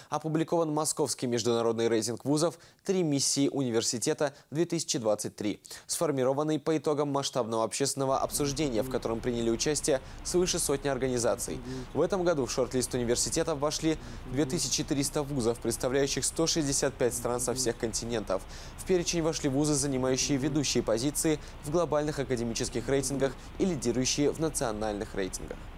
опубликован Московский международный рейтинг вузов «Три миссии университета-2023», сформированный по итогам масштабного общественного обсуждения, в котором приняли участие свыше сотни организаций. В этом году в шорт-лист университетов вошли 2300 вузов, представляющих 165 стран со всех континентов. В перечень вошли вузы, занимающие ведущие позиции в глобальных академических рейтингах и лидирующие в национальных рейтингах.